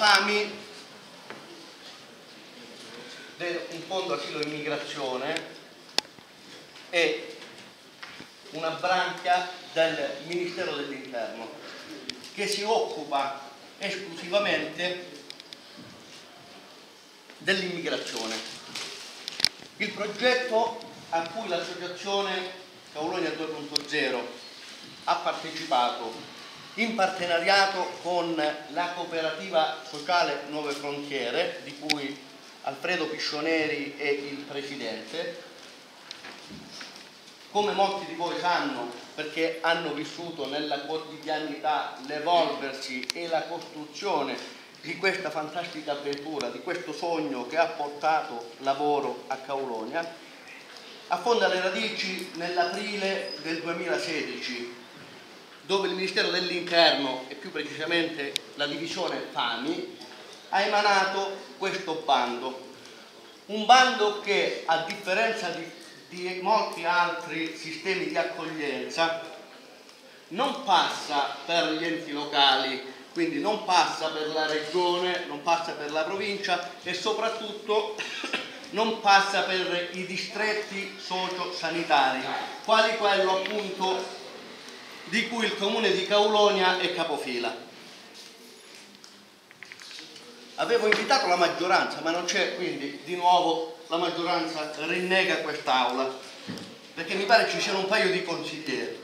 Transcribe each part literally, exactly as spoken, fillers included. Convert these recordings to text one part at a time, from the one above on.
FAMI, un fondo asilo e immigrazione, è una branca del Ministero dell'Interno che si occupa esclusivamente dell'immigrazione. Il progetto a cui l'associazione Kaulonia due punto zero ha partecipato in partenariato con la cooperativa sociale Nuove Frontiere, di cui Alfredo Piscioneri è il presidente, come molti di voi sanno perché hanno vissuto nella quotidianità l'evolversi e la costruzione di questa fantastica avventura, di questo sogno che ha portato lavoro a Kaulonia, affonda le radici nell'aprile del duemilasedici, dove il Ministero dell'Interno, e più precisamente la divisione FAMI, ha emanato questo bando. Un bando che, a differenza di, di molti altri sistemi di accoglienza, non passa per gli enti locali, quindi non passa per la regione, non passa per la provincia e soprattutto non passa per i distretti socio-sanitari, quali quello appunto di cui il comune di Kaulonia è capofila. Avevo invitato la maggioranza, ma non c'è, quindi di nuovo la maggioranza rinnega quest'aula, perché mi pare ci siano un paio di consiglieri.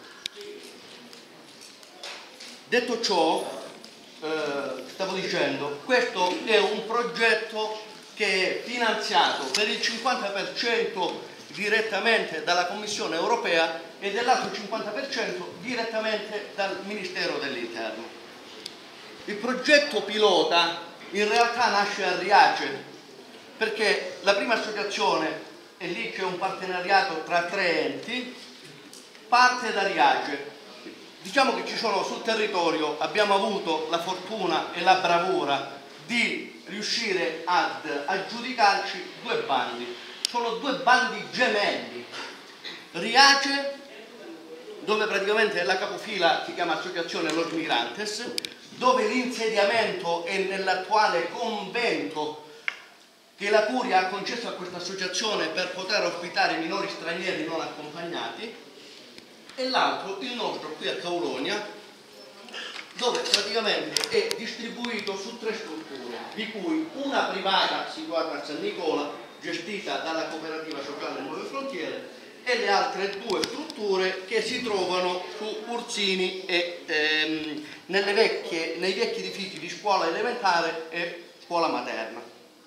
Detto ciò, eh, stavo dicendo, questo è un progetto che è finanziato per il cinquanta per cento direttamente dalla Commissione europea e dell'altro cinquanta per cento direttamente dal Ministero dell'Interno. Il progetto pilota in realtà nasce a Riace, perché la prima associazione, e lì c'è un partenariato tra tre enti, parte da Riace. Diciamo che ci sono sul territorio, abbiamo avuto la fortuna e la bravura di riuscire ad aggiudicarci due bandi. Sono due bandi gemelli. Riace, dove praticamente la capofila si chiama Associazione Los Migrantes, dove l'insediamento è nell'attuale convento che la Curia ha concesso a questa associazione per poter ospitare minori stranieri non accompagnati, e l'altro, il nostro, qui a Kaulonia, dove praticamente è distribuito su tre strutture, di cui una privata situata a San Nicola, gestita dalla cooperativa sociale Nuove Frontiere, e le altre due strutture che si trovano su Ursini e ehm, nelle vecchie, nei vecchi edifici di scuola elementare e scuola materna.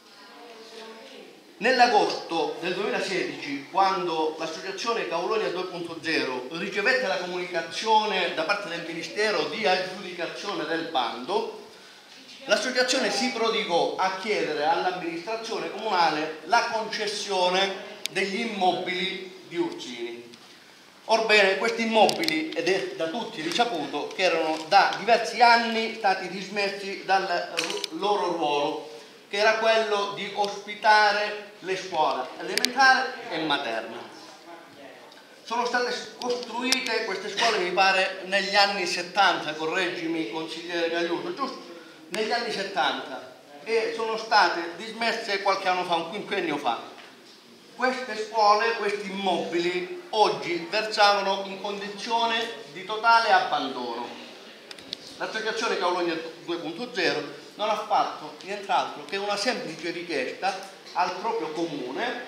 Nell'agosto del duemilasedici, quando l'associazione Kaulonia due punto zero ricevette la comunicazione da parte del Ministero di aggiudicazione del bando, l'associazione si prodigò a chiedere all'amministrazione comunale la concessione degli immobili di Ursini. Orbene, questi immobili, ed è da tutti risaputo, che erano da diversi anni stati dismessi dal loro ruolo, che era quello di ospitare le scuole elementari e materna. Sono state costruite queste scuole, mi pare, negli anni settanta, correggimi consigliere Gagliuso, giusto? Negli anni settanta, e sono state dismesse qualche anno fa, un quinquennio fa. Queste scuole, questi immobili, oggi versavano in condizione di totale abbandono. L'associazione Kaulonia due punto zero non ha fatto nient'altro che una semplice richiesta al proprio comune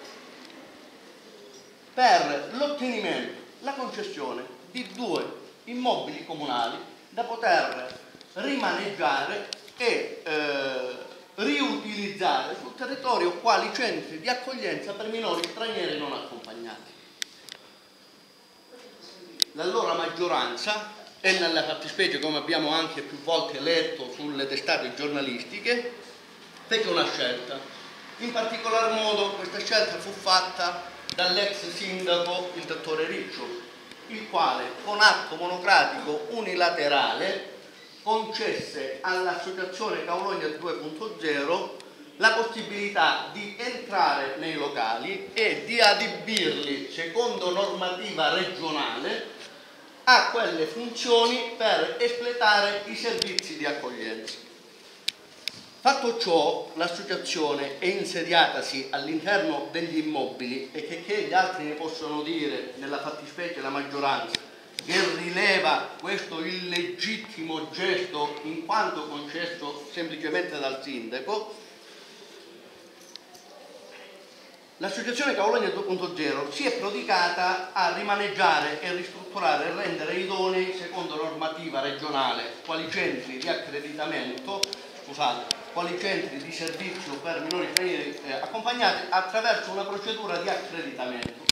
per l'ottenimento, la concessione di due immobili comunali da poter rimaneggiare e eh, riutilizzare sul territorio quali centri di accoglienza per minori stranieri non accompagnati. L'allora maggioranza, e nella fattispecie, come abbiamo anche più volte letto sulle testate giornalistiche, fece una scelta. In particolar modo questa scelta fu fatta dall'ex sindaco, il dottore Riccio, il quale con atto monocratico unilaterale concesse all'associazione Kaulonia due punto zero la possibilità di entrare nei locali e di adibirli, secondo normativa regionale, a quelle funzioni per espletare i servizi di accoglienza. Fatto ciò, l'associazione è insediatasi all'interno degli immobili e che, che gli altri ne possono dire, nella fattispecie la maggioranza, che rileva questo illegittimo gesto in quanto concesso semplicemente dal sindaco, l'associazione Caolonia due punto zero si è prodigata a rimaneggiare e ristrutturare e rendere idonei, secondo normativa regionale, quali centri di accreditamento, scusate, quali centri di servizio per minori stranieri eh, accompagnati attraverso una procedura di accreditamento.